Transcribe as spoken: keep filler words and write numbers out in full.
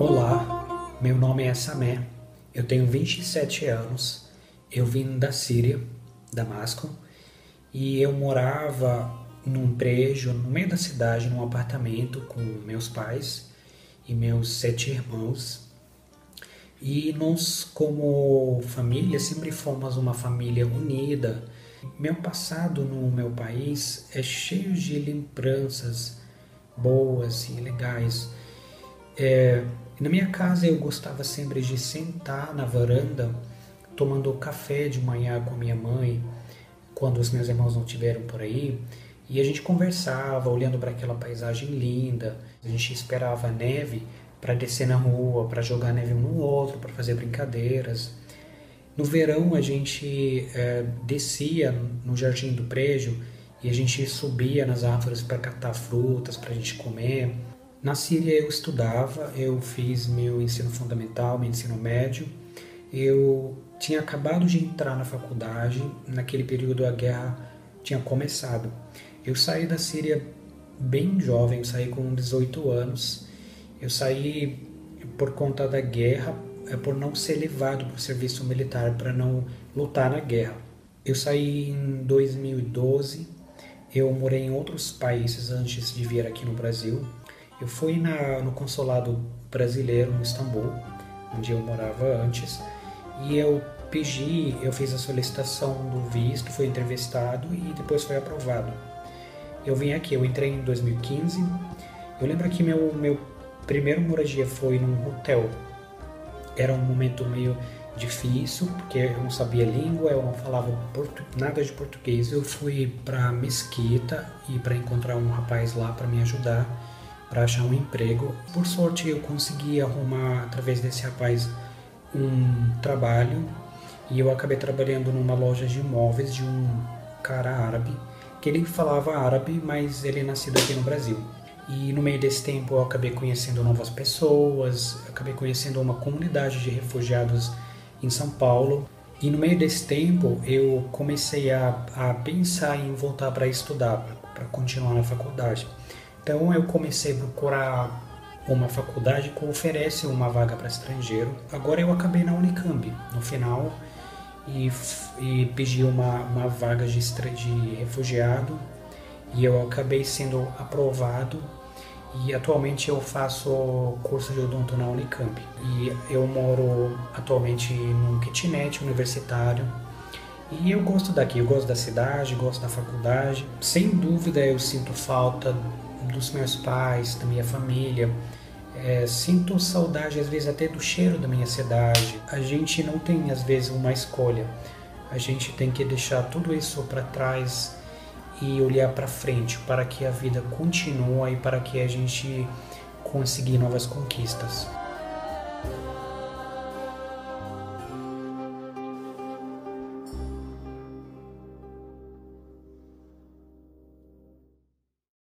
Olá, meu nome é Samé, eu tenho vinte e sete anos, eu vim da Síria, Damasco, e eu morava num prédio no meio da cidade, num apartamento com meus pais e meus sete irmãos. E nós, como família, sempre fomos uma família unida. Meu passado no meu país é cheio de lembranças boas e legais. É, na minha casa eu gostava sempre de sentar na varanda, tomando café de manhã com a minha mãe, quando os meus irmãos não estiveram por aí, e a gente conversava, olhando para aquela paisagem linda. A gente esperava a neve para descer na rua, para jogar neve um no outro, para fazer brincadeiras. No verão a gente é, descia no jardim do prédio e a gente subia nas árvores para catar frutas para a gente comer. Na Síria eu estudava, eu fiz meu ensino fundamental, meu ensino médio. Eu tinha acabado de entrar na faculdade, naquele período a guerra tinha começado. Eu saí da Síria bem jovem, eu saí com dezoito anos. Eu saí por conta da guerra, por não ser levado para o serviço militar, para não lutar na guerra. Eu saí em dois mil e doze, eu morei em outros países antes de vir aqui no Brasil. Eu fui na, no consulado brasileiro no Istambul, onde eu morava antes, e eu pedi, eu fiz a solicitação do visto, fui entrevistado e depois foi aprovado. Eu vim aqui, eu entrei em dois mil e quinze, eu lembro que meu, meu primeiro moradia foi num hotel. Era um momento meio difícil, porque eu não sabia língua, eu não falava portu, nada de português. Eu fui para mesquita e para encontrar um rapaz lá para me ajudar, para achar um emprego. Por sorte eu consegui arrumar através desse rapaz um trabalho e eu acabei trabalhando numa loja de imóveis de um cara árabe, que ele falava árabe, mas ele é nascido aqui no Brasil. E no meio desse tempo eu acabei conhecendo novas pessoas, acabei conhecendo uma comunidade de refugiados em São Paulo. E no meio desse tempo eu comecei a, a pensar em voltar para estudar, para continuar na faculdade. Então eu comecei a procurar uma faculdade que oferece uma vaga para estrangeiro. Agora eu acabei na Unicamp, no final, e, e pedi uma, uma vaga de, de refugiado, e eu acabei sendo aprovado. E atualmente eu faço curso de odonto na Unicamp. E eu moro atualmente num kitnet universitário. E eu gosto daqui, eu gosto da cidade, gosto da faculdade. Sem dúvida eu sinto falta dos meus pais, da minha família. É, sinto saudade às vezes até do cheiro da minha cidade. A gente não tem às vezes uma escolha. A gente tem que deixar tudo isso para trás e olhar para frente, para que a vida continue e para que a gente consiga novas conquistas.